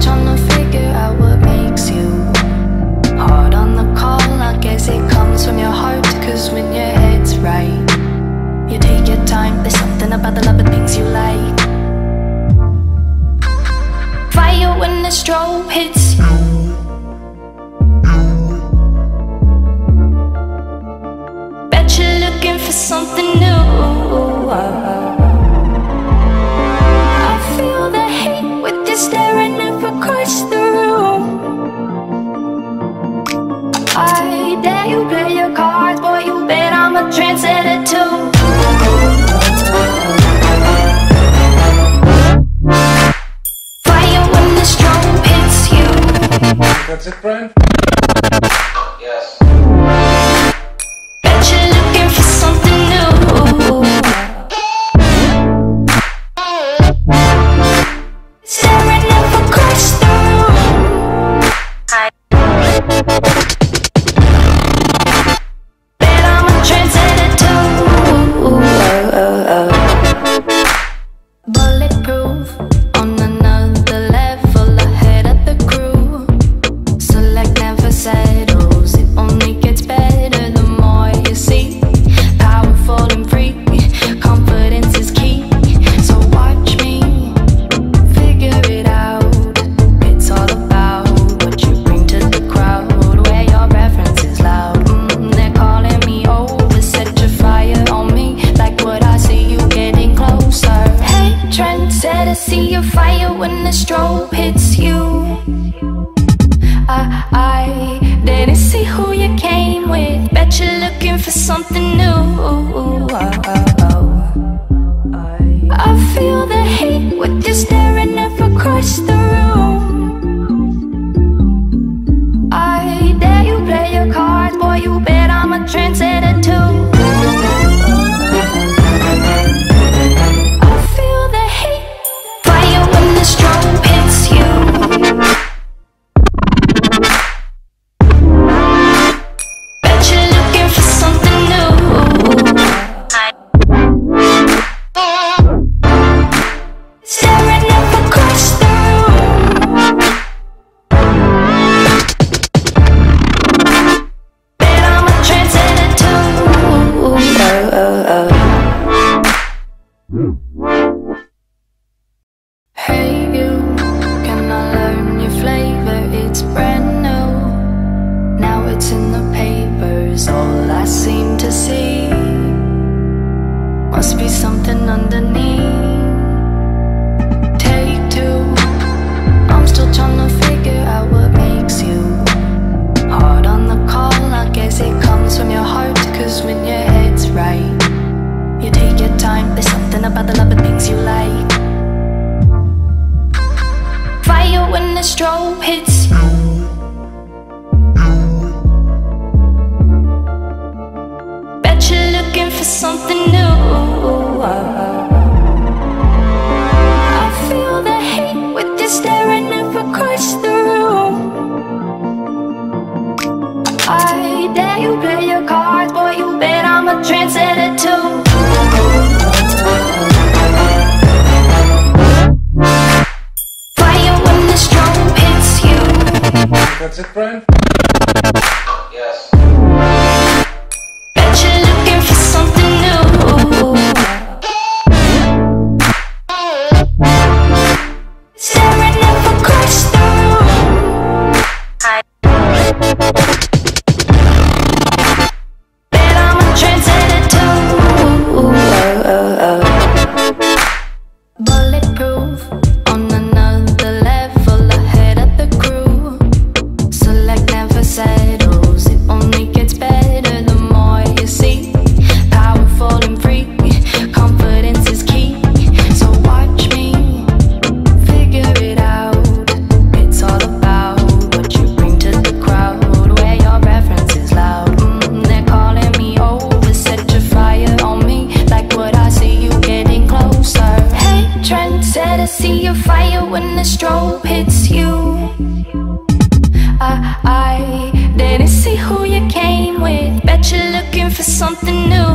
trying to figure out what makes you hard on the call. I guess it comes from your heart, cause when your head's right, you take your time. There's something about the love of things you like. Fire when the strobe hits you. Bet you're looking for something new. I feel the hate with you staring up across the room. I dare you play your cards, boy, you bet I'm a trendsetter too. Fire when the strobe hits you. That's it, Brian? Yes. Bet you're looking for something new. Staring up across the room. Bet I'm a trendsetter too. Bulletproof, on another level, ahead of the crew. Select never settles, it only gets better the more you see. Powerful and free, confidence is key. So watch me figure it out. It's all about what you bring to the crowd, where your reference is loud. They're calling me over, set your fire on me, like what I see you getting closer. Hey, trendsetter, see your fire when the strobe hits you. I didn't see who you came with. Bet you're looking for something new. I feel the hate with you staring up across the room. I dare you play your cards, boy, you bet I'm a trendsetter too. I feel the hate. Fire when the strobe hits you. Bet you're looking for something new. Staring up across the room. Bet I'm a trendsetter too. Hey you, can I learn your flavor? It's brand new. Now it's in the papers, all I seem to see. Must be something underneath. Take two, I'm still trying to figure out what makes you hard on the call. I guess it comes from your heart, cause when your head's right, you take your time. There's something about the love of things you like. Fire when the strobe hits you. Bet you're looking for something new. I feel the hate with you staring up across the room. I dare you play your cards, boy, you bet I'm a trendsetter too. Fire when the strobe hits you. That's it, Brian? Yes. Bet you're looking for something new. Staring up across the room. Bet I'm a trendsetter too. Bulletproof, on another level, ahead of the crew. Select never settles, it only gets better the more you see. Powerful and free, confidence is key. So watch me figure it out. It's all about what you bring to the crowd, where your reference is loud. They're calling me over, set your fire on me, like what I see you getting closer. Hey, trendsetter, see your fire when the strobe hits you. I didn't see who you came with. Bet you're looking for something new.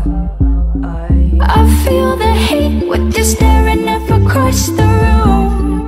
I feel the hate with you staring up across the room.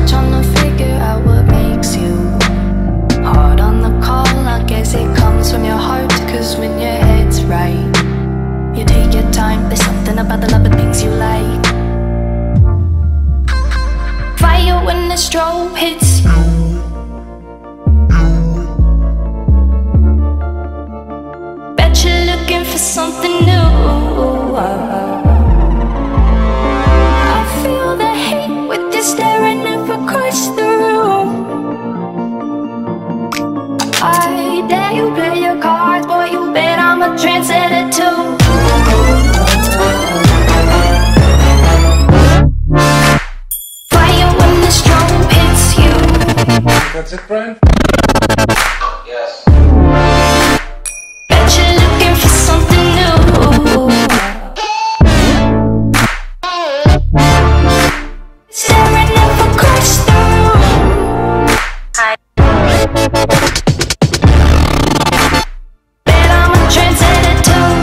still trying to figure out what makes you hard on the call. I guess it comes from your heart, cause when your head's right, you take your time. There's something about the love of things you like. Fire when the strobe hits you. Bet you're looking for something new. I feel the hate with you staring up across the room. I dare you play your cards, boy, you bet I'm a trendsetter too. Fire when the strobe hits you. That's it, Brian? Yes. Bet you're looking for something new. Staring up across the room. Bet I'm a trendsetter too.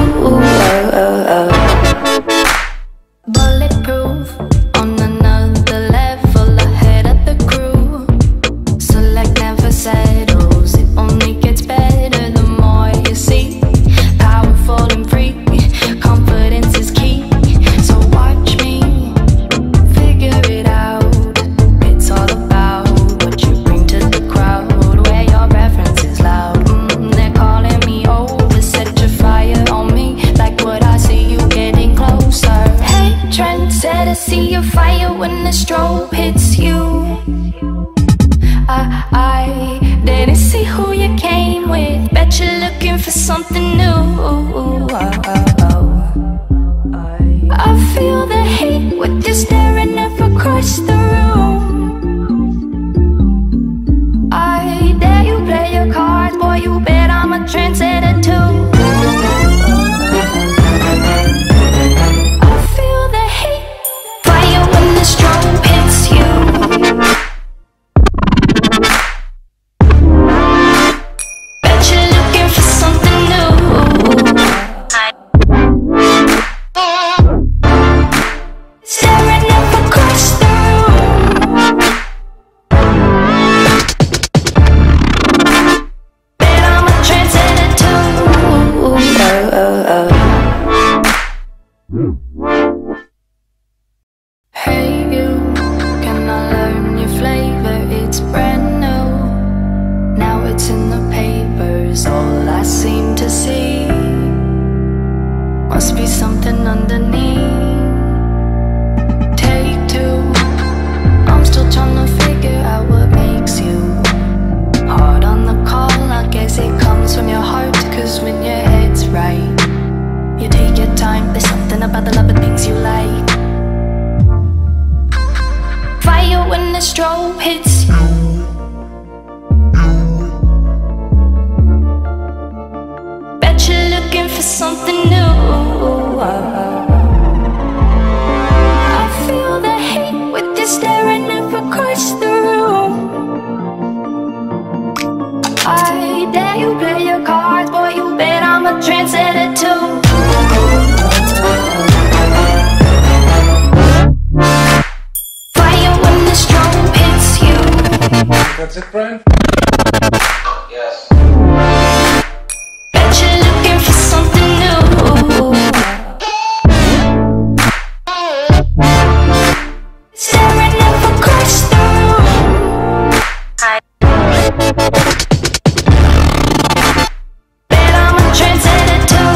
Bulletproof, on another level, ahead of the crew. Select never settles, it only gets better the more you see. Powerful and free, confidence is key. So watch me figure it out. It's all about what you bring to the crowd, where your reference is loud. They're calling me over, set your fire on me, like what I see you getting closer. Hey, trendsetter, see your fire when the strobe hits you. I didn't see who you came with. Bet you're looking for something new. I feel the hate with you staring up across the room. I dare you play your cards, boy, you bet I'm a trendsetter too. I feel the hate. Fire when the strobe hits you. Bet you're looking for something new. Staring up across the room. Bet I'm a trendsetter too. Hey you, can I learn your flavor? It's brand new. Now it's in the papers, all I seem to see. Must be something underneath. Take two, I'm still trying to figure out what makes you hard on the call. I guess it comes from your heart, cause when your head's right, you take your time. There's something about the love of things you like. Fire when the strobe hits you. Bet you're looking for something new. I feel the hate with you staring up across the room. I dare you play your cards, boy, you bet I'm a trendsetter too. Fire when the strobe hits you. That's it, Brian? Yes. Bet you're looking for something new. Staring up across the room. Bet I'm a trendsetter too.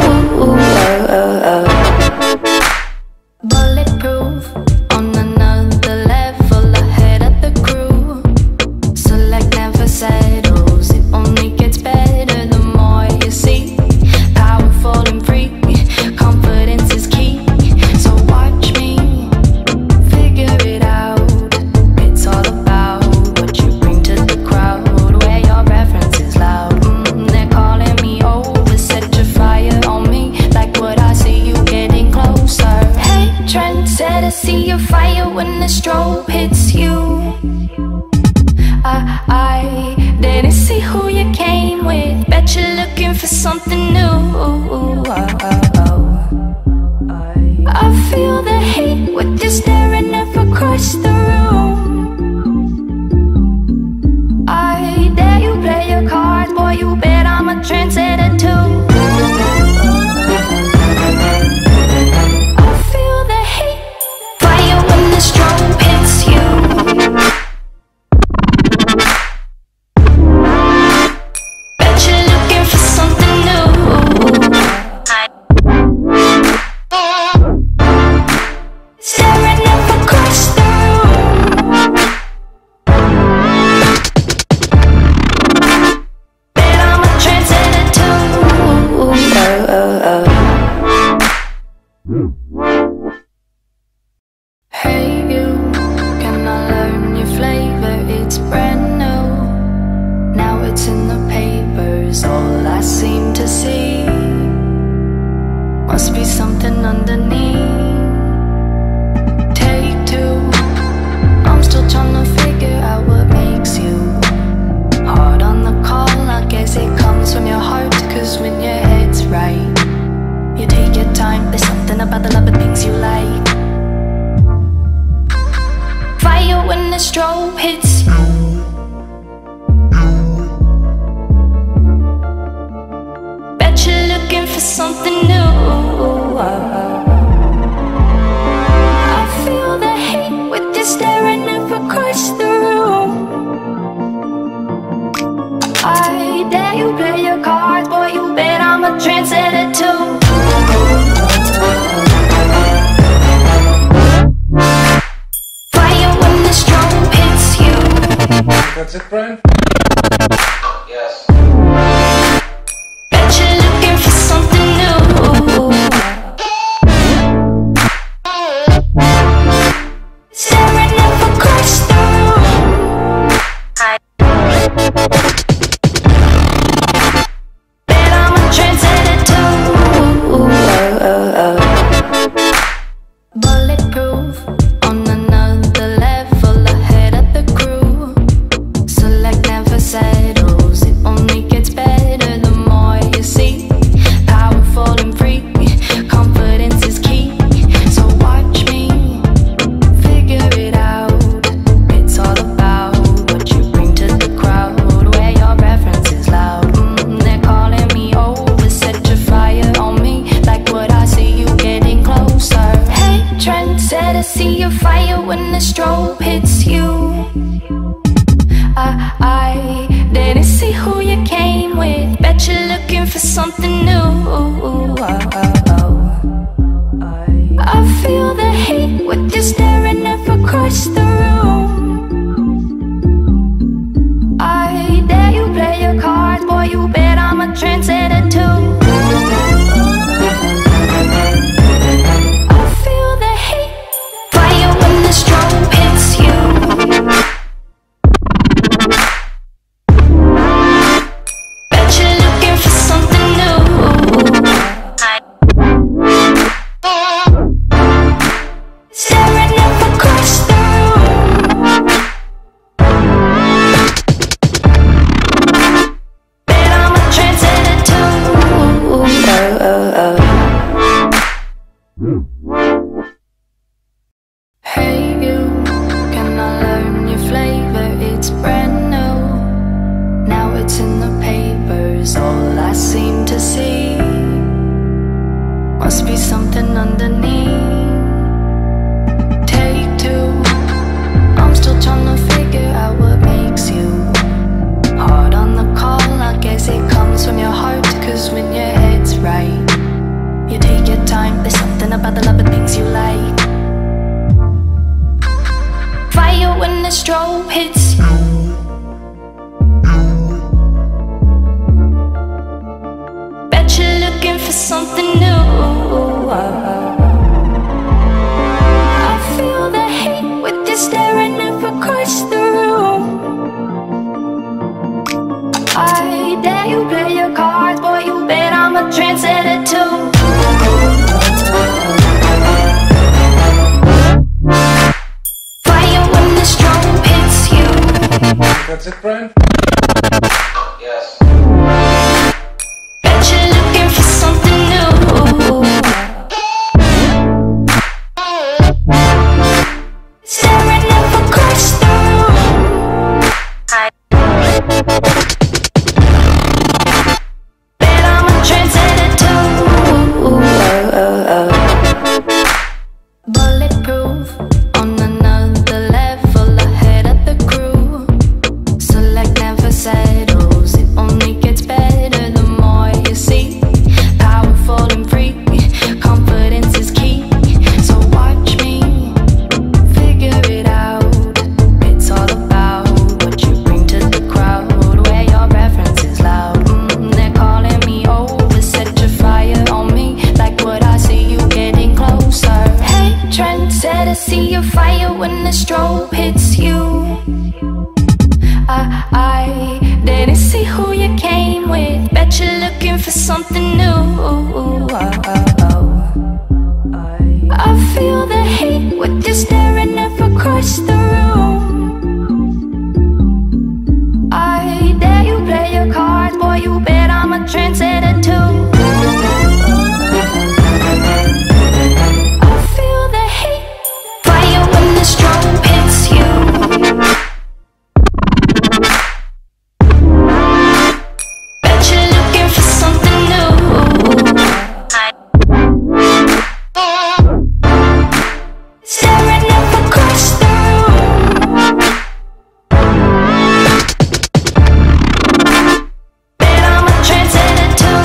Bulletproof, on another level, ahead of the crew. Select never settles, it only gets better the more you see. Powerful and free, confidence is key. So watch me figure it out. It's all about what you bring to the crowd, where your reference is loud. They're calling me over, set your fire on me, like what I see you getting closer. Hey, trendsetter, see your fire when the strobe hits you. I didn't see who you came with. Bet you're looking for something new. I feel the hate with you staring up across the room. across the room. Bet I'm a trendsetter too. Hey you, can I learn your flavor? It's brand new. Now it's in the papers, all I seem to see. Must be something underneath. Take two, I'm still trying to figure out what makes you hard on the call. I guess it comes from your heart, cause when your head's right, you take your time. There's something about the love of things you like. Fire when the strobe hits you. Bet you're looking for something new. I feel the hate with you staring up across the room. I dare you play your cards, boy, you bet I'm a trendsetter too. That's it, Brian? Yes. Bet you're looking for something new. Staring up across the room. Bet I'm a trendsetter too. Bulletproof, on another level, ahead of the crew. Select never settles, it only gets better the more you see. Powerful and free, confidence is key. So watch me figure it out. It's all about what you bring to the crowd, where your preference is loud. They're calling me over, set your fire on me, like what I see you getting closer. Hey, trendsetter, see your fire when the strobe hits you. I didn't see who you came with. Bet you're looking for something new. I feel the hate with you staring up across the room. I dare you play your cards, boy, you bet I'm a trendsetter too. I feel the hate, fire when the strobe hits you. Staring up across the room. Bet I'm a trendsetter too. Hey you, can I learn your flavor? It's brand new. Now it's in the papers, all I seem to see. Must be something underneath. Take two, I'm still trying to figure out what makes you hard on the call. I guess it comes from your heart, cause when your head's right, you take your time. There's something about the love of things you like. Fire when the strobe hits you. Bet you're looking for something new. I feel the hate with you staring up across the room. I dare you play your cards, boy, you bet I'm a trendsetter too. Fire when the strobe hits you. That's it, Brian? Yes. Bet you're looking for something new. Staring up across the room. Bet I'm a trendsetter too. Bulletproof, on another level, ahead of the crew. Select Fire when the strobe hits you. I didn't see who you came with. Bet you're looking for something new. I feel the heat with you staring up across the room. I dare you play your cards, boy, you bet I'm a trendsetter too. I feel the heat, fire when the strobe hits you. Bet you're looking for something new. Staring up across the room. Bet I'm a trendsetter too.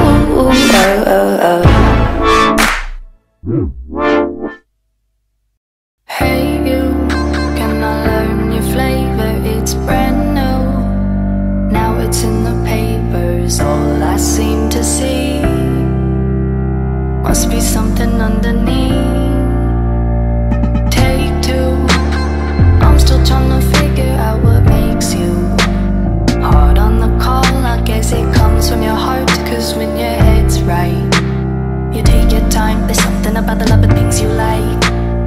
Hey you, can I learn your flavor? It's brand new. Now it's in the papers, all I seem to see. Must be something underneath. Take two, I'm still trying to figure out what makes you hard on the call. I guess it comes from your heart, cause when your head's right, you take your time. There's something about the love of things you like.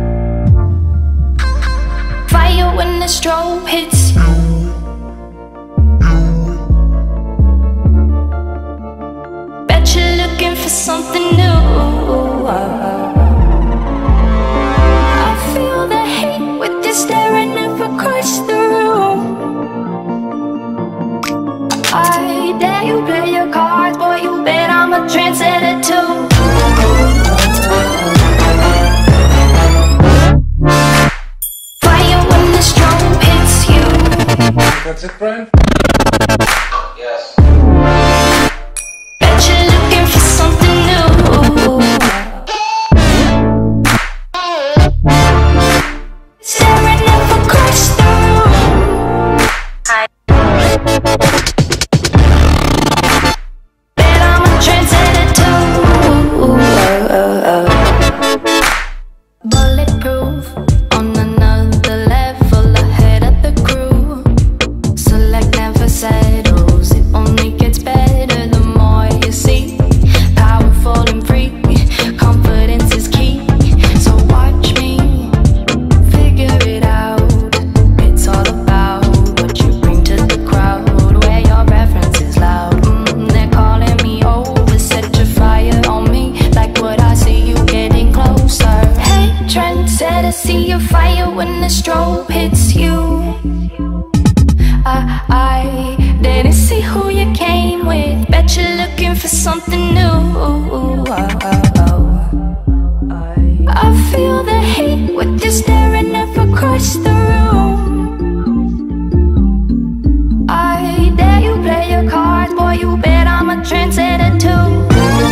Fire when the strobe hits you. Bet you're looking for something new. I feel the heat with you staring up across the room. I dare you play your cards, boy, you bet I'm a trendsetter too. Fire when the strobe hits you. That's it, Brian? Yes. Bet you're looking for something new. Staring up across the room. Bet I'm a trendsetter too. Bulletproof, on another level, ahead of the crew. Select never settles, it only gets better the more you see. Powerful and free, confidence is key. So watch me figure it out. It's all about what you bring to the crowd, where your reference is loud. They're calling me over, set your fire on me, like what I see you getting closer. Hey, trendsetter, see your fire when the strobe hits you. I didn't see who you came with. Bet you're looking for something new. I feel the heat with you staring up across the room. I dare you play your cards, boy, you bet I'm a trendsetter too.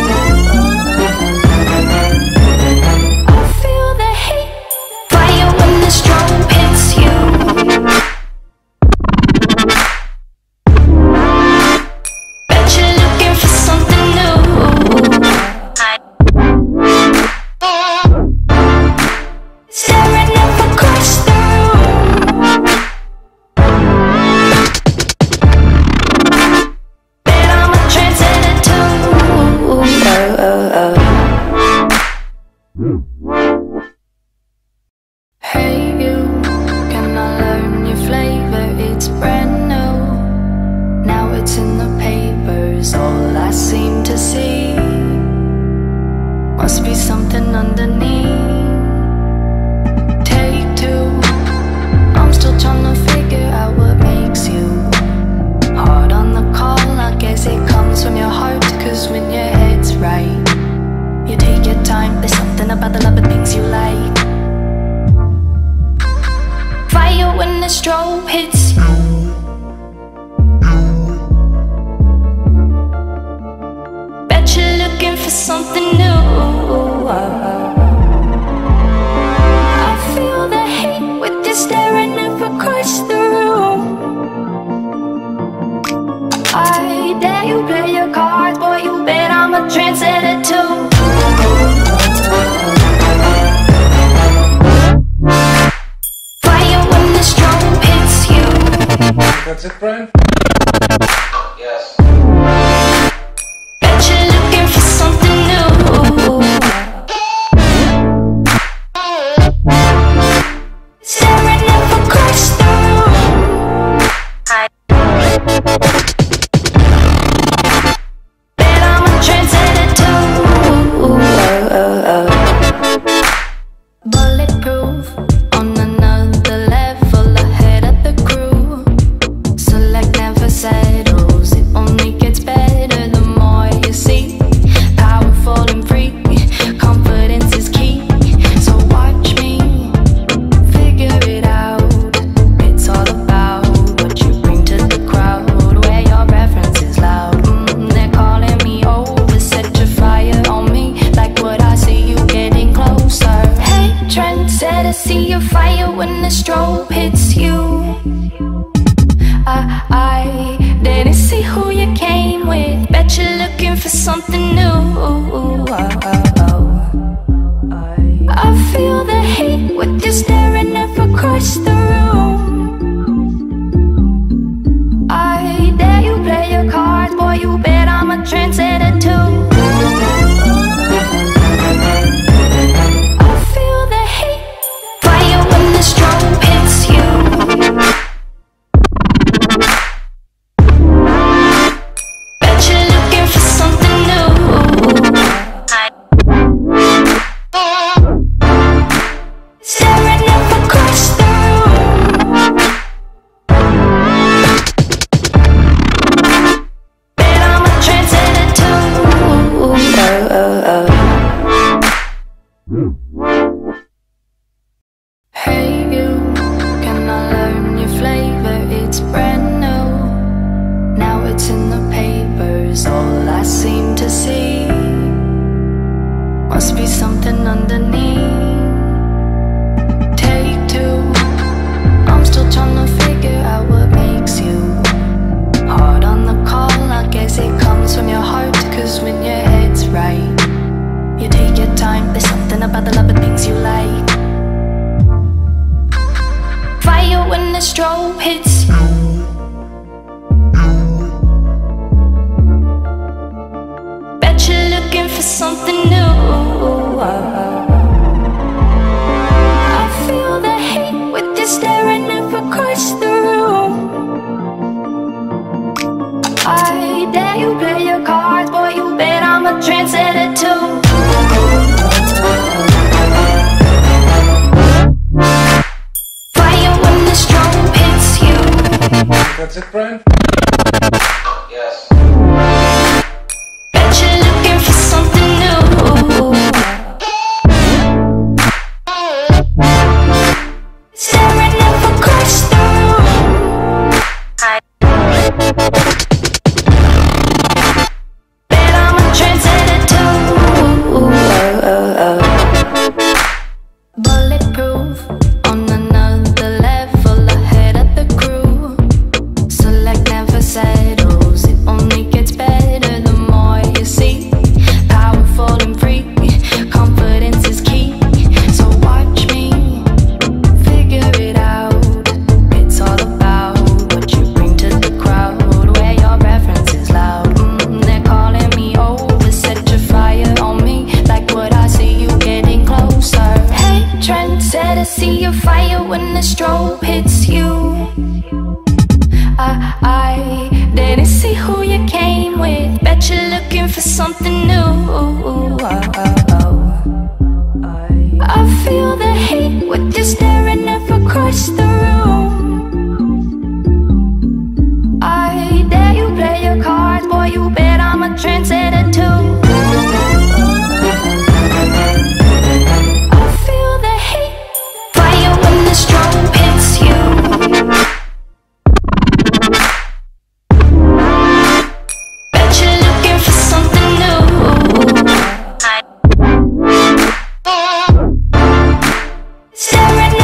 I feel the heat, fire when the strobe hits you. Bet you're looking for something new. Staring up across the room. Bet I'm a trendsetter too. Hey you, can I learn your flavor? It's brand new. Now it's in the papers, all I seem to see. Must be something underneath. Take two, I'm still trying to figure out what makes you hard on the call. I guess it comes from your heart, cause when your head's right, you take your time. There's something about the love of things you like. Fire when the strobe hits you. Bet you're looking for something new. I feel the heat with you staring up across the room. I dare you play your cards, boy, you bet I'm a trendsetter too. That's it, Brian? Yes. Bet you're looking for something new. Staring up across the room. Bet I'm a trendsetter too. Bulletproof, on another level, ahead of the crew. Select never settles, it only gets better the more you see. Powerful and free, confidence is key. So watch me figure it out. It's all about what you bring to the crowd, where your reference is loud. They're calling me over, set your fire on me, like what I see you getting closer. Hey, trendsetter, see your fire when the strobe hits you. I didn't see who you came with. Bet you're looking for something new. I feel the heat with you staring up across the room. I dare you play your cards, boy, you bet I'm a trendsetter too. I feel the heat, fire when the strobe hits you. Staring up across the room. Bet I'm a trendsetter too. Hey you, can I learn your flavor? It's brand new. Now it's in the papers, all I seem to see. Must be something underneath. Take two, I'm still trying to figure out what makes you hard on the call. I guess it comes from your heart, cause when your head's right, you take your time. There's something about the love of things you like. Fire when the strobe hits you. Bet you're looking for something new. I feel the heat with you staring up across the room. I dare you play your cards, boy, you bet I'm a trendsetter too. Fire when the strobe hits you. That's it, Brian? Yes. Bet you're looking for something new. Staring up across the room. Bet I'm a trendsetter too. Bulletproof, on another level, ahead of the crew. Select never settles, it only gets better the more you see. Powerful and free, confidence is key. So watch me figure it out. It's all about what you bring to the crowd, where your reference is loud. They're calling me over, set your fire on me, like what I see you getting closer. Hey, trendsetter, see your fire when the strobe hits you. I didn't see who you came with. Bet you're looking for something new. I feel the heat with you staring up across the room. I dare you play your cards, boy, you bet I'm a trendsetter too. I feel the heat, fire when the strobe hits you. Bet you're looking for something new. Staring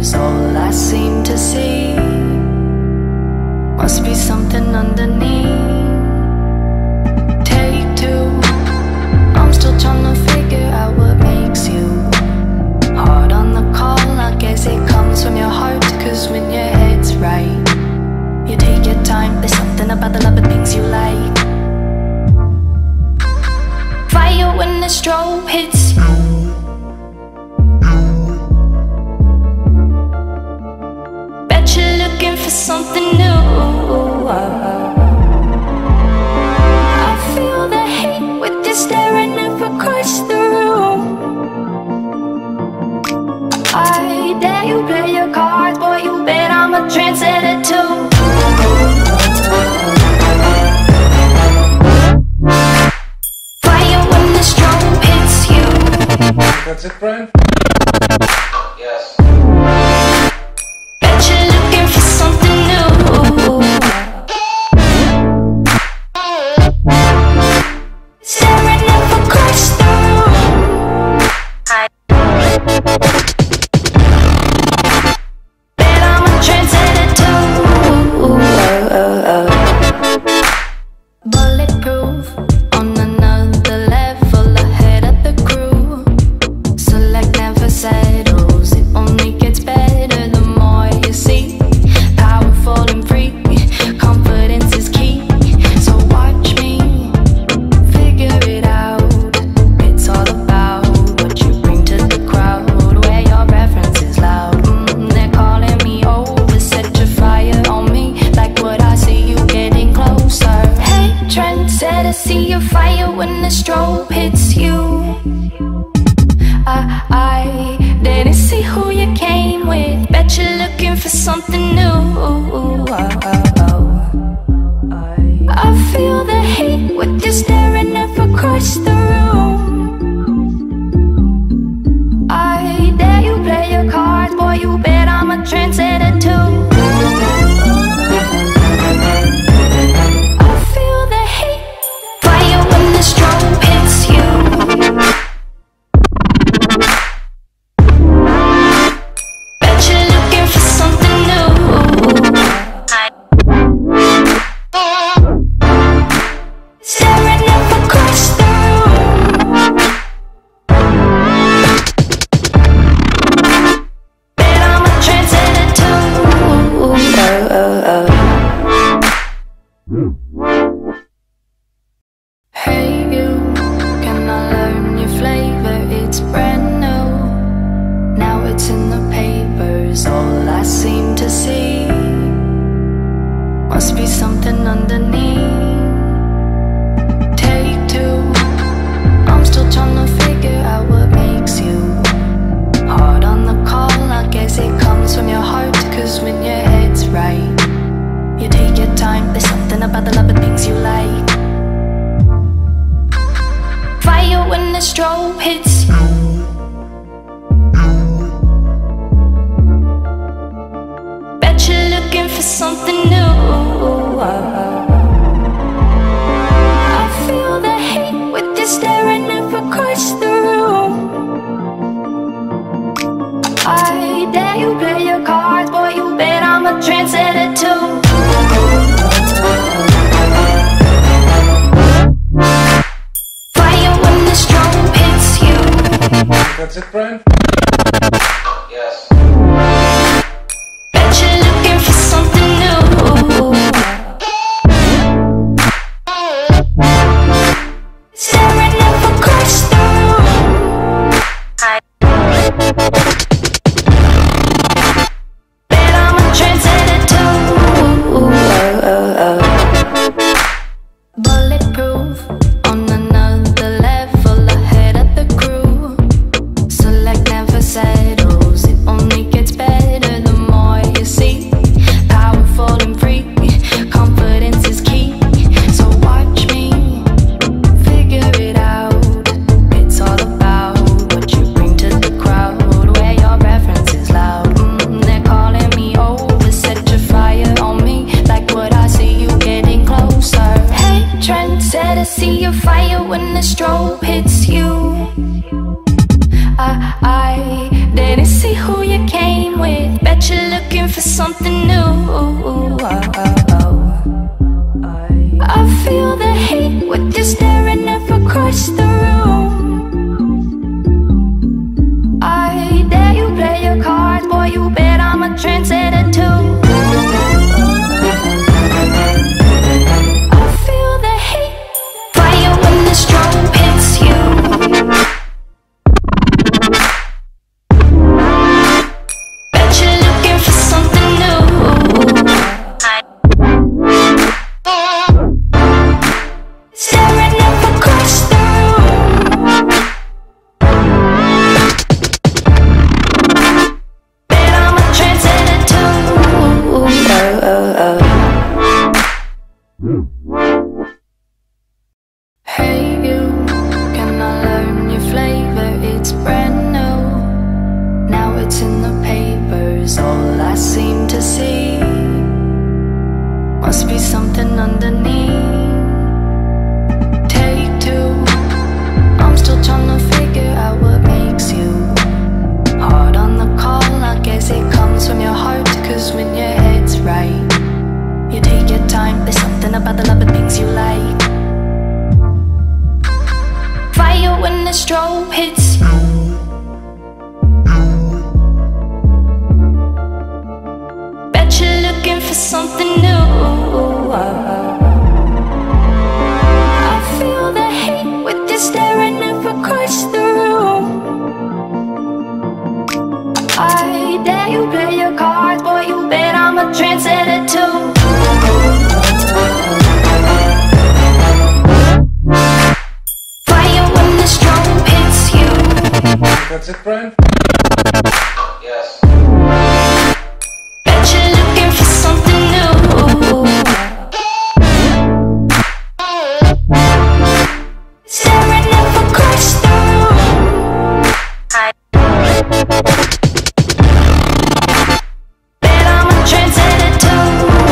papers, all I seem to see must be something underneath. Take two, I'm still trying to figure out what makes you hard on the call. I guess it comes from your heart, cause when your head's right, you take your time. There's something about the love of things you like. Fire when the strobe hits you. Bet you're looking for something new. I feel the heat with you staring up across the room. I dare you play your cards, boy, you bet I'm a trendsetter too. Fire when the strobe hits you. That's it, Brian? Yes. Bet you're looking for something new. Staring up across the room. Bet I'm a trendsetter too. Bulletproof, on another level, ahead of the crew. Select never settles, it only gets better the more you see. Powerful and free, confidence is key. So watch me figure it out. It's all about what you bring to the crowd, where your reference is loud. They're calling me over, set your fire on me, like what I see you getting closer. Hey, trendsetter, see your fire when the strobe hits you. I didn't see who you came with. Bet you're looking for something new. I feel the heat with you staring up across the room. I dare you play your cards, boy, you bet I'm a trendsetter too. I feel the heat, fire when the strobe hits you. Bet you're looking for something new. Staring up across the room. Bet I'm a trendsetter too. Hey you, can I learn your flavor? It's brand new. Now it's in the papers, all I seem to see must be something underneath. Take two, I'm still trying to figure out what makes you hard on the call. I guess it comes from your heart, cause when your head's right, you take your time. There's something about the love of things you like. Fire when the strobe hits you. Bet you're looking for something new. I feel the heat with you staring up across the room. I dare you play your cards, boy, you bet I'm a trendsetter too. Fire when the strobe hits you. That's it, Brian? Yes. Bet you're looking for something new. Staring up across the room. Bet I'm a trendsetter too. Bulletproof, on another level, ahead of the crew. Select never settles, it only gets better the more you see. Powerful and free, confidence is key. So watch me figure it out. It's all about what you bring to the crowd, where your reference is loud. They're calling me over, set your fire on me, like what I see you getting closer. Hey, trendsetter, see your fire when the strobe hits you. I didn't see who you came with. seem to see. Must be something underneath. Take two. I'm still trying to figure out what makes you hard on the call. I guess it comes from your heart, 'cause when your head's right, you take your time. There's something about the love of things you like. Fire when the strobe hits you. Bet you're looking for something new. I feel the hate with you staring up across the room. I dare you play your cards, boy, you bet I'm a trendsetter too. Fire when the strobe hits you. That's it, Brian? Yes. Bet you're looking for something new. Staring up across the room. Bet I'm a trendsetter too.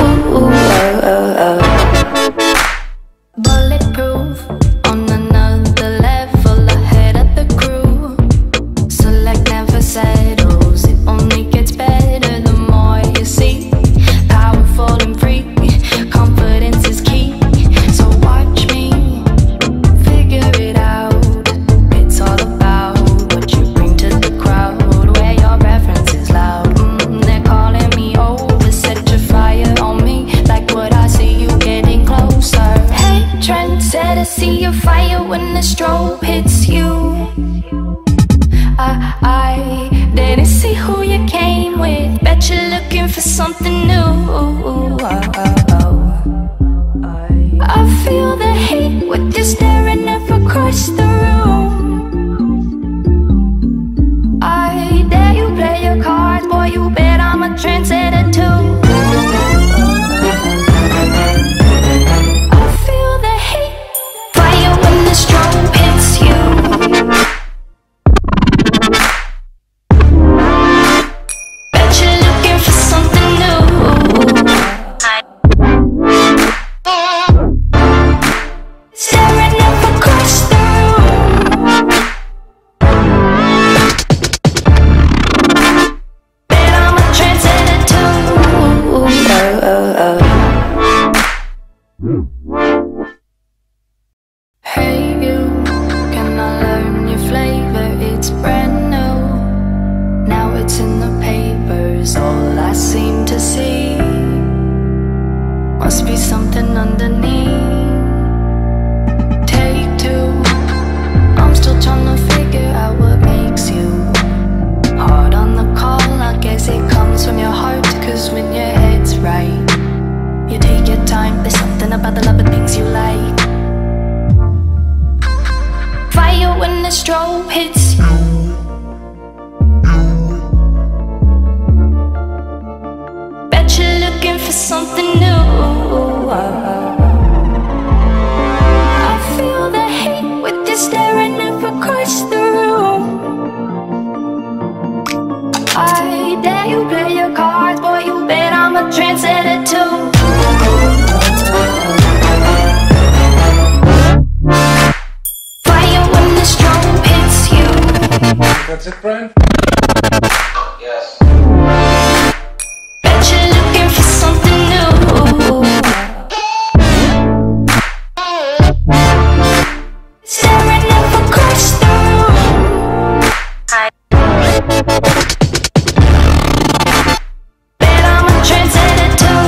Bulletproof, on another level, ahead of the crew. Select never settles, it only gets better the more you see. Powerful and free, confidence is key. So watch me figure it out. It's all about what you bring to the crowd, where your reference is loud. They're calling me over, set your fire on me, like what I see you getting closer. Hey, trendsetter, see your fire when the strobe hits you. I didn't see who you came with. Bet you're looking for something new. I feel the hate with you staring up across the room. I dare you play your cards, boy, you bet I'm a trendsetter too. I feel the hate. Fire when the strobe hits you. Bet you're looking for something new. Staring up across the room. Bet I'm a trendsetter too. Hey you, can I learn your flavor? It's brand new. Now it's in the papers, all I seem to see. Must be something underneath. Take two. I'm still trying to figure out what makes you hard on the call. I guess it comes from your heart, 'cause when your head's right, you take your time. There's something about the love of things you like. Fire when the strobe hits you. Bet you're looking for something new. I feel the hate with you staring up across the room. I dare you play your cards, boy, you bet I'm a trendsetter too. Fire when the strobe hits you. That's it, Brian? Yes. Bet you're looking for something new. Staring up across the room. Bet I'm a trendsetter too.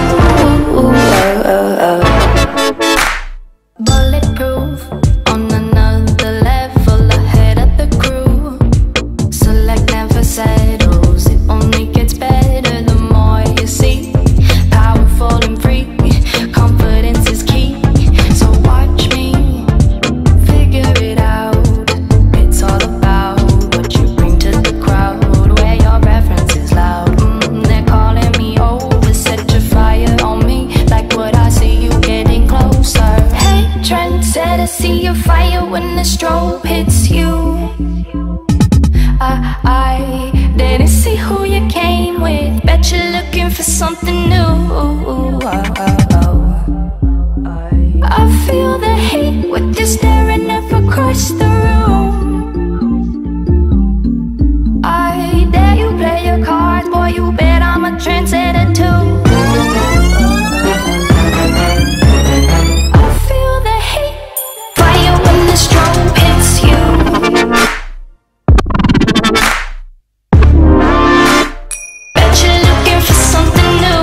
Bulletproof, on another level, ahead of the crew. Select never settles, it only gets better the more you see. Powerful and free, confidence is key. So watch me figure it out. It's all about what you bring to the crowd, where your reference is loud. They're calling me over, set your fire on me, like what I see you getting closer. Hey, trendsetter, see your fire when the strobe hits you. I didn't see who you came with. Bet you're looking for something new. I feel the heat with you staring up across the room. I dare you play your cards, boy, you bet I'm a trendsetter too. I feel the heat, fire when the strobe hits you. Bet you're looking for something new.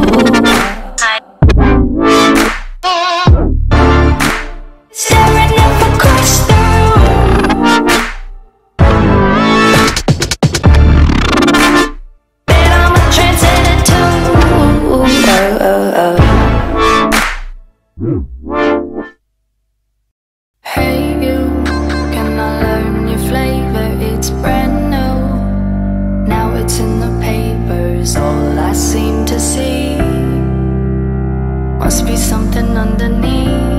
Staring up across the room. Bet I'm a trendsetter too. Hey you, can I learn your flavor? It's brand new. Now it's in the papers, all I seem to see. Must be something underneath.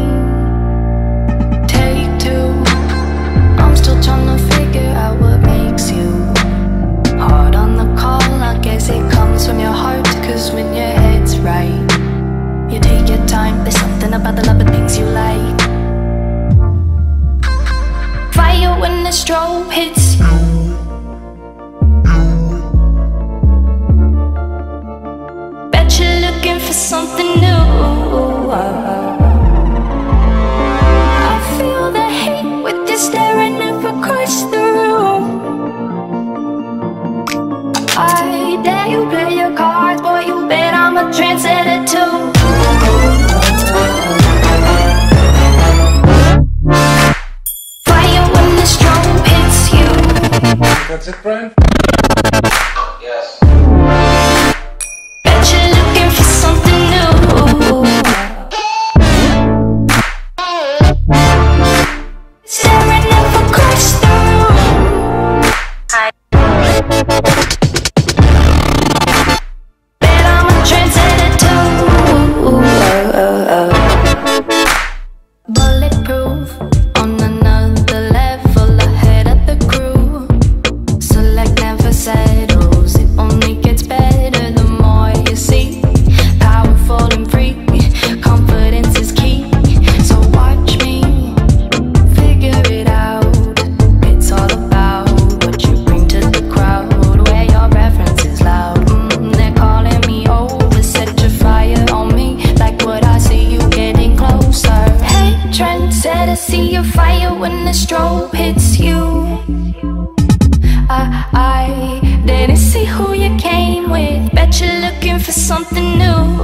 Take two, I'm still trying to figure out what makes you hard on the call. I guess it comes from your heart, cause when your head's right, you take your time. There's something about the love of things you like. Fire when the strobe hits you. Bet you're looking for something new. I feel the heat with you staring up across the room. I dare you play your cards, boy, you bet I'm a trendsetter too. Fire when the strobe hits you. That's it, Brian? Yes. Bet you're looking for something new. Staring up across the room. Bet I'm a trendsetter too. Bulletproof, on another level, ahead of the crew. Select never settles, it only gets better the more you see. Powerful and free, confidence is key. So watch me figure it out. It's all about what you bring to the crowd, where your reference is loud. They're calling me over, set your fire on me, like what I see you getting closer. Hey, trendsetter, see your fire when the strobe hits you. I didn't see who you came with. Bet you're looking for something new.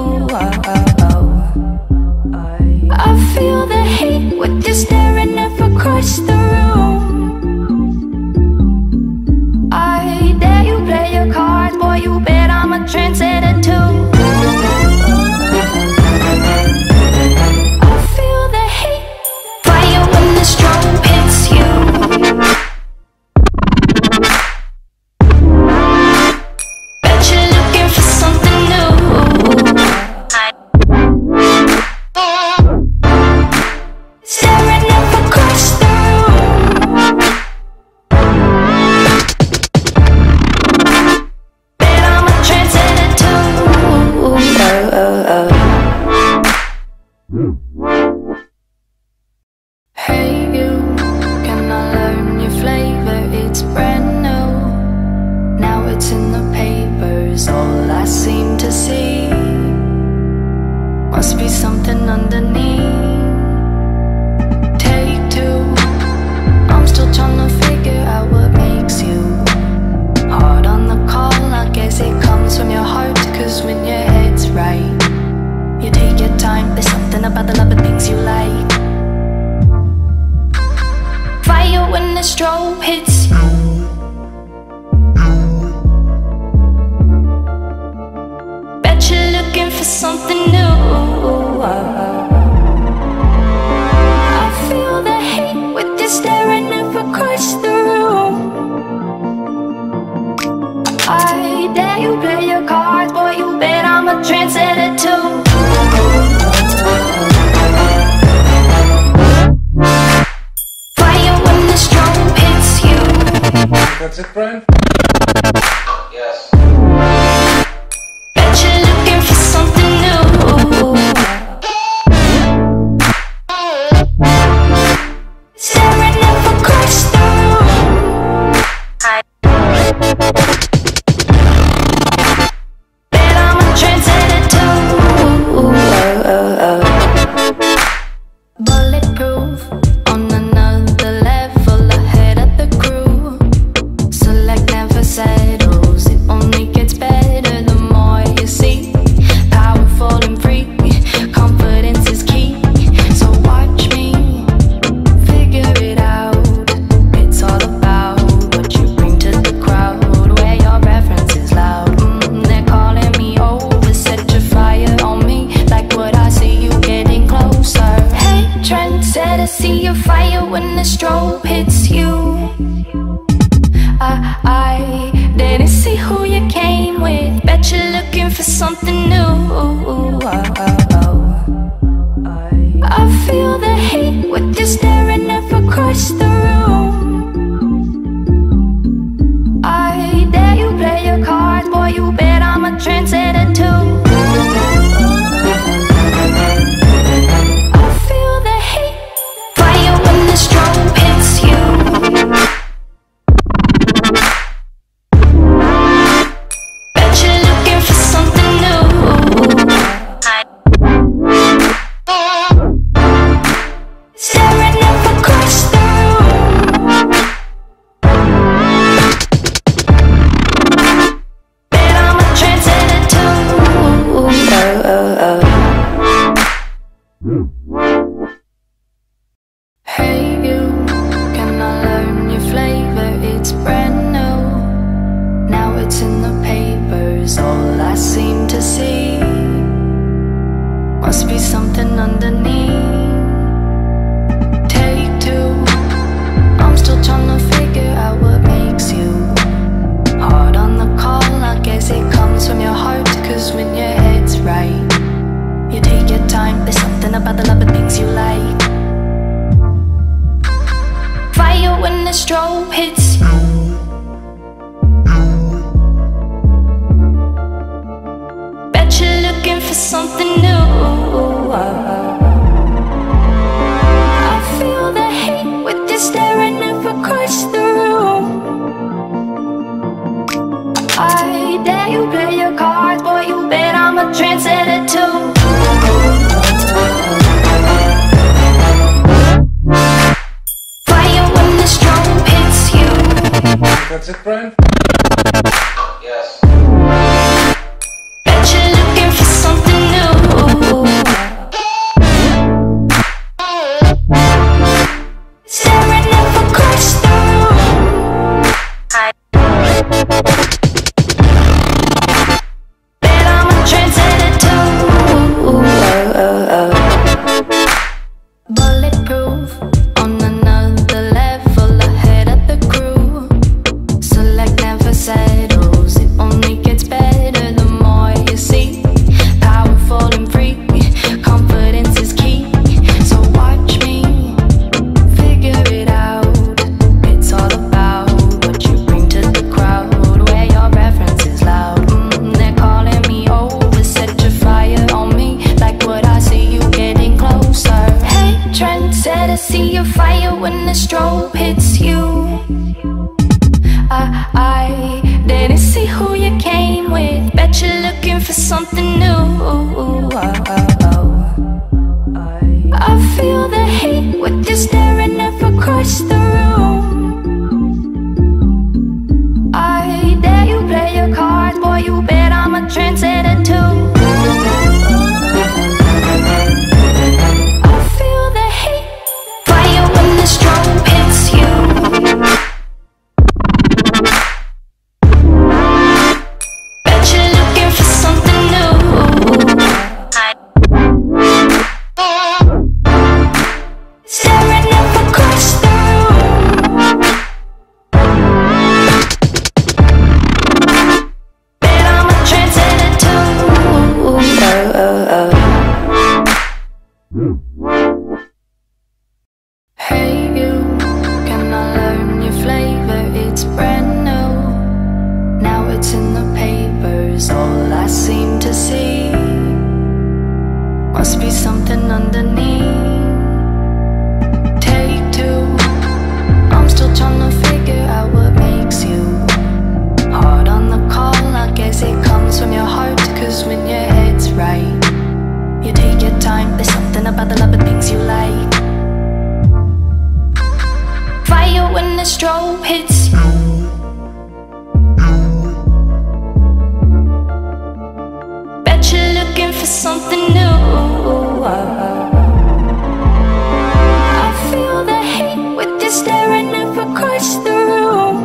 I feel the heat with you staring up across the room. I dare you play your cards, boy, you bet I'm a trendsetter too. I feel the heat, fire when the strobe hits you. Bet you're looking for something new. Staring up across the room. Bet I'm a trendsetter too. Hey you, can I learn your flavor? It's brand new. Now it's in the papers, all I seem to see. Must be something underneath. Take two, I'm still trying to figure out what makes you hard on the call. I guess it comes from your heart, cause when your head's right, you take your time. There's something about the love of things you like. Fire when the strobe hits you. Bet you're looking for something new. I feel the heat with you staring up across the room. I dare you play your cards, boy, you bet I'm a trendsetter too. Fire when the strobe hits you. That's it, Brian? Yes. Bet strobe hits you, I didn't see who you came with. Bet you're looking for something new. I feel the heat with you staring up across the room. I dare you play your cards, boy, you bet I'm a trendsetter too. I feel the heat, fire when the strobe hits you. Bet you're looking for something new. Staring up across the room. Bet I'm a trendsetter too. Hey you, can I learn your flavor? It's brand new. Now it's in the papers, all I seem to see. Must be something underneath. Take two, I'm still trying to figure out what makes you hard on the call. I guess it comes from your heart, cause when your head's right, you take your time. There's something about the love of things you like. Fire when the strobe hits you. Bet you're looking for something new. I feel the heat with you staring up across the room. I dare you play your cards, boy, you bet I'm a trendsetter too. Fire when the strobe hits you. That's it, Brian? Yes. Bet you're looking for something new. Staring up across the room. Bet I'm a trendsetter too. Bulletproof, on another level, ahead of the crew. Select never settles, it only gets better the more you see. Powerful and free, confidence is key. So watch me figure it out. It's all about what you bring to the crowd, where your reference is loud. They're calling me over, set your fire on me, like what I see you getting closer. Hey, trendsetter, see your fire when the strobe hits you. I didn't see who you came with. Bet you're looking for something new. I feel the heat with you staring up across the room. I dare you play your cards, boy, you bet I'm a trendsetter too. I feel the heat, fire when the strobe hits you. Bet you're looking for something new. Staring up across the room. Bet I'm a trendsetter too. Hey you, can I learn your flavor? It's brand new. Now it's in the papers, all I seem to see. Must be something underneath. Take two, I'm still trying to figure out what makes you hard on the call. I guess it comes from your heart, cause when your head's right, you take your time. There's something about the love of things you like. Fire when the strobe hits you. Bet you're looking for something new. I feel the heat with you staring up across the room.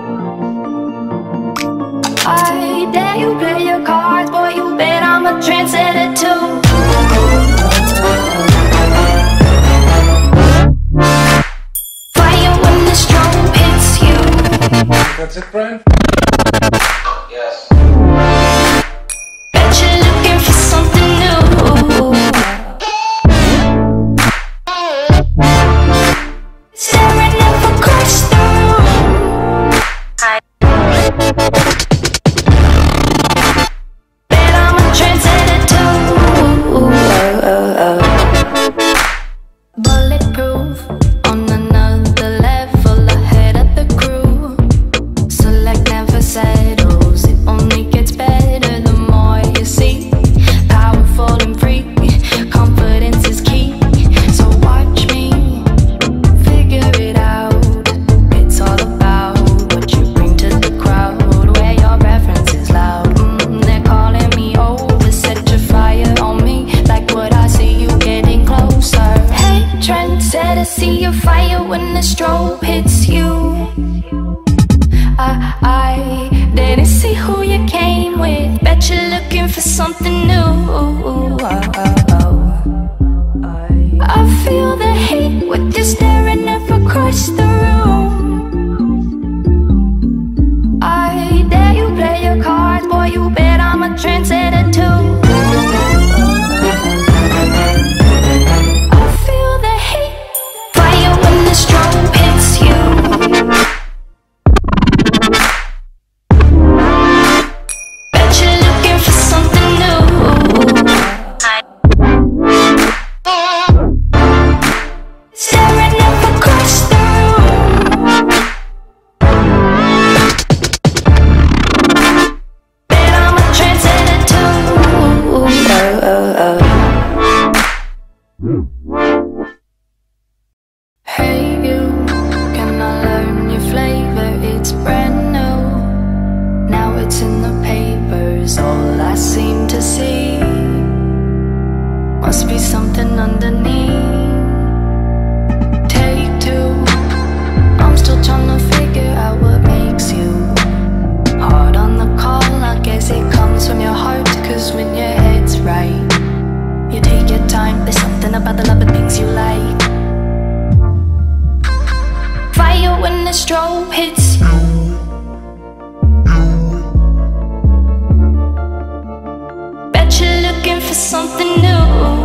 I dare you play your cards, boy, you bet I'm a trendsetter too. Fire That's it, Brian? Yes. Bet you're looking for something new. Staring up across the room. Bet I'm a trendsetter too. Bulletproof, on another level, ahead of the crew. Select never settles, it only gets better the more you see. Powerful and free, confidence is key. So watch me figure it out. It's all about what you bring to the crowd, where your reference is loud. They're calling me over, set your fire on me, like what I see you getting closer. Hey, trendsetter, see your fire when the strobe hits you. I didn't see who you came with. Bet you're looking for something new. I feel the heat with you staring up across the room. I dare you play your cards, boy, you bet I'm a trendsetter too. I feel the heat, fire when the strobe hits you. Bet you're looking for something new. Staring up across the room. Bet I'm a trendsetter too. Hey you, can I learn your flavor? It's brand new. Now it's in the papers, all I seem to see. Must be something underneath. Take two, I'm still trying to figure out what makes you hard on the call. I guess it comes from your heart, cause when your head's right, you take your time. There's something about the love of things you like. Fire when the strobe hits you. Bet you're looking for something new.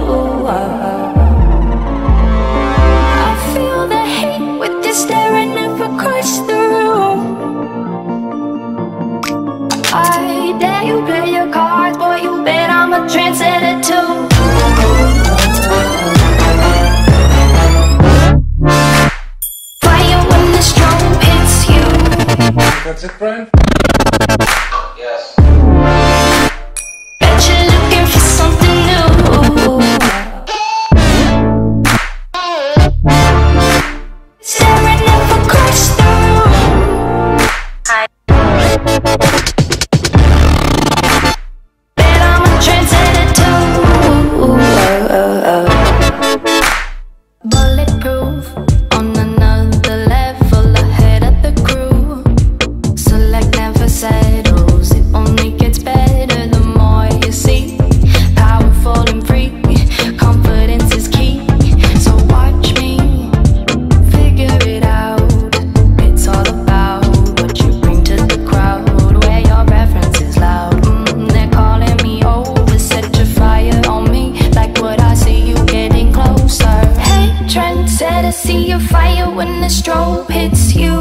I feel the heat with you staring up across the room. I dare you play your cards, boy, you bet I'm a trendsetter too. Fire when the strobe hits you. That's it, Brian? Yes. Bet you're looking for something new. Staring up across the room. Bet I'm a trendsetter too. Bulletproof, on another level, ahead of the crew. Select never settles, it only gets better the more you see. Powerful and free, confidence is key. So watch me figure it out. It's all about what you bring to the crowd, where your reference is loud. They're calling me over, set your fire on me, like what I see you getting closer. Hey, trendsetter, see your fire when the strobe hits you.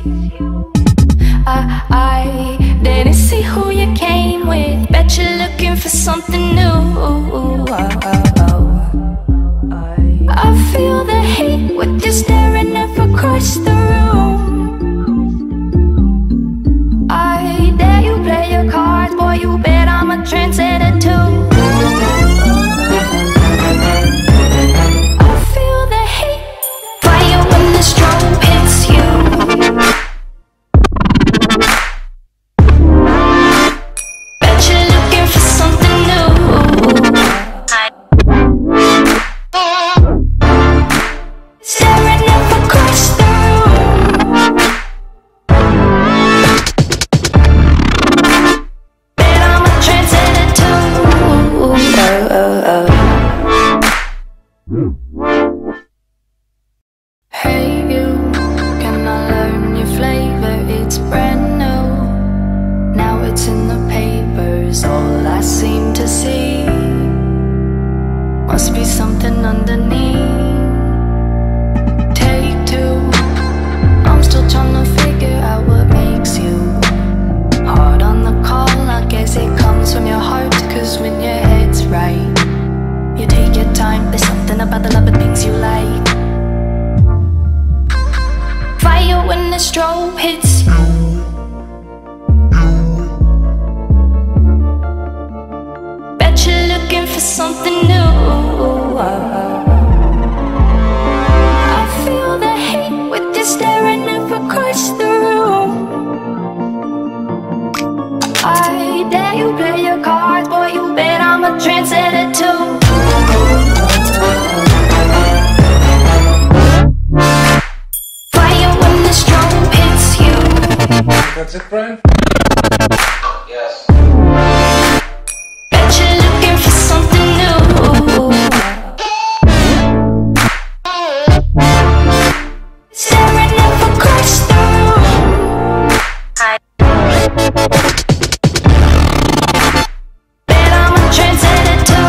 I didn't see who you came with. Bet you're looking for something new. I feel the heat with you staring up across the room. I dare you play your cards, boy, you bet I'm a trendsetter too. I feel the heat, fire when the strobe hits you. Bet you're looking for something new. Staring up the strobe hits you. Bet you're looking for something new. I feel the hate with you staring up across the room. I dare you play your cards, boy, you bet I'm a trendsetter too. Fire when the strobe hits you. That's it, Brian? Yes. Bet you're looking for something new. Staring up across the room. Bet I'm a trendsetter too.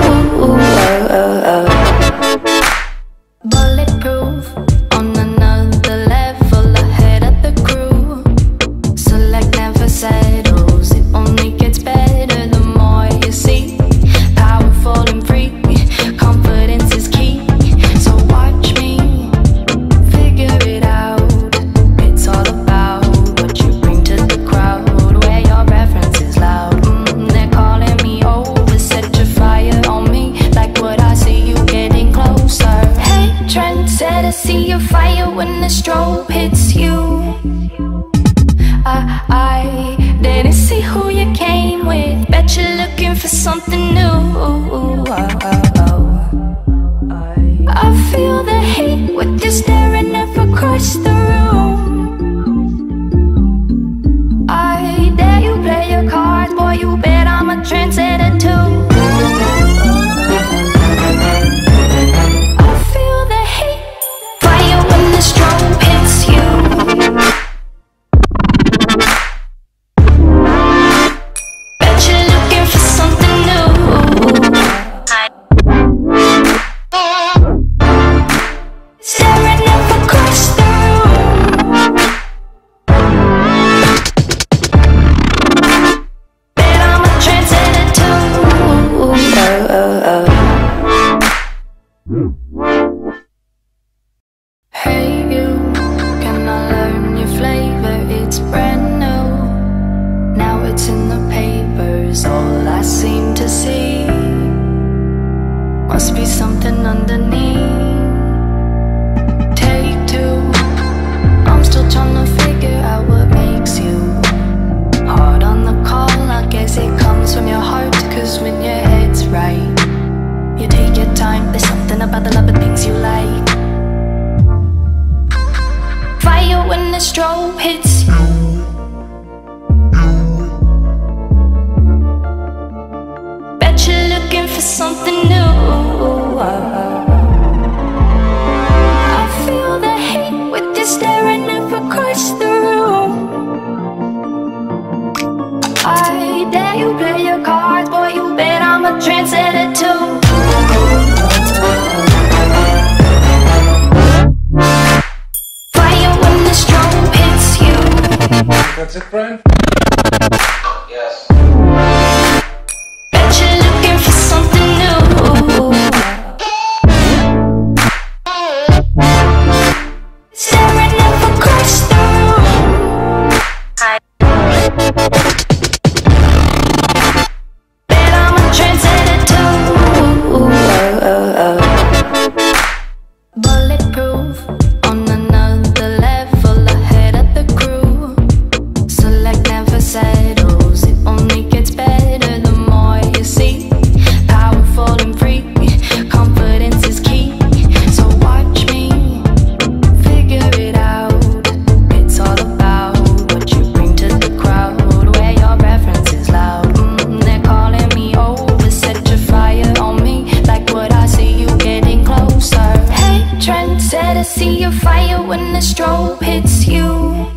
Bulletproof, on another level, ahead of the crew. Select never settles, it only gets better the more you see. Powerful and free, confidence is key. So watch me figure it out. It's all about what you bring to the crowd, where your reference is loud. They're calling me over, set your fire on me, like what I see you getting closer. Hey, trendsetter, see your fire when the strobe hits you. I didn't see who you came with. Bet you're looking for something new. I feel the hate with you staring up across the room. I dare you play your cards, boy, you bet I'm a trendsetter too. I feel the hate, fire when the strobe hits you. Bet you're looking for something new. Staring up across the room. Bet I'm a trendsetter too. Hey you, can I learn your flavor? It's brand new. Now it's in the papers, all I seem to see. Must be something underneath. Take two, I'm still trying to figure out what makes you hard on the call. I guess it comes from your heart, cause when your head's right, you take your time. There's something about the love of things you like. Fire when the strobe hits you. Bet you're looking for something new. I feel the hate with you staring up across the room. I dare you play your cards, boy, you bet I'm a trendsetter too. Fire when the strobe hits you. That's it, Brian? Yes. Bet you're looking for something new. Staring up across the room. Bet I'm a trendsetter too. Bulletproof, on another level, ahead of the crew. Select never settles, it only gets better the more you see. Powerful and free, confidence is key. So watch me figure it out. It's all about what you bring to the crowd, where your reference is loud. They're calling me over, set your fire on me, like what I see you getting closer. Hey, trendsetter, see your fire when the strobe hits you.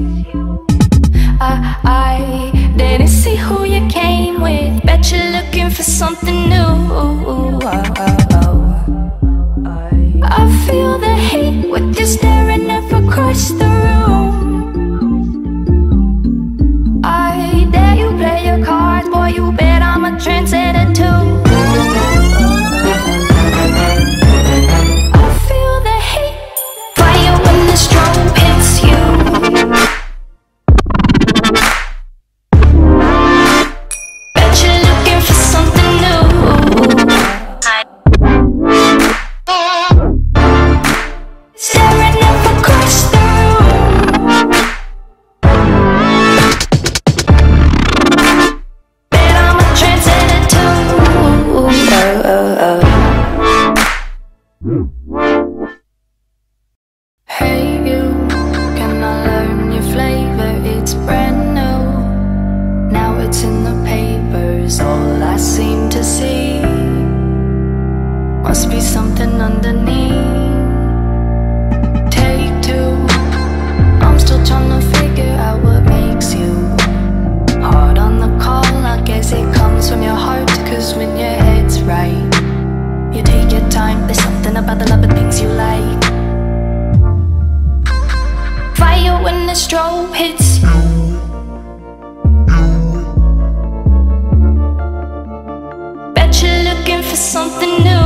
I didn't see who you came with. Bet you're looking for something new. I feel the hate with you staring up across the room. I dare you play your cards, boy, you bet I'm a trendsetter too. I feel the hate, fire when the strobe hits you. strobe hits you. Bet you're looking for something new.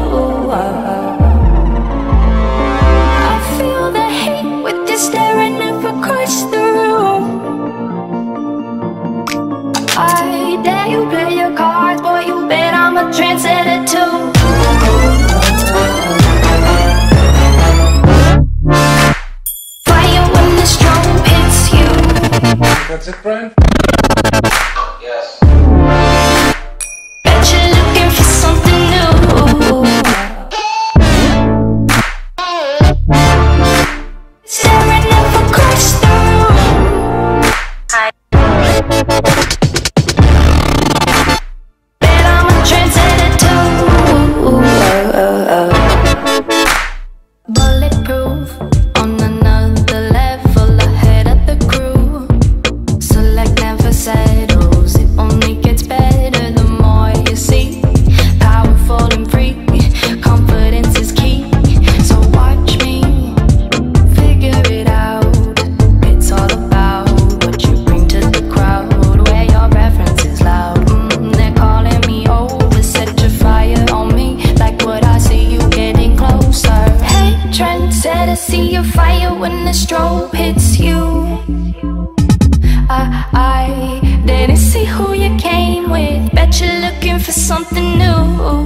I feel the hate with you staring up across the room. I dare you play your cards, boy, you bet I'm a trendsetter too. Fire when the strobe hits you. That's it, Brian? Yes. Bet you're looking for something new. Staring up across the room. Bet I'm a trendsetter too. Bulletproof, on another level, ahead of the crew. Select never settles, it only gets better the more you see. Powerful and free, confidence is key. So watch me figure it out. It's all about what you bring to the crowd, where your reference is loud. They're calling me over, set your fire on me, like what I see you getting closer. Hey, trendsetter, see your fire when the strobe hits you. I didn't see who you came with. Bet you're looking for something new.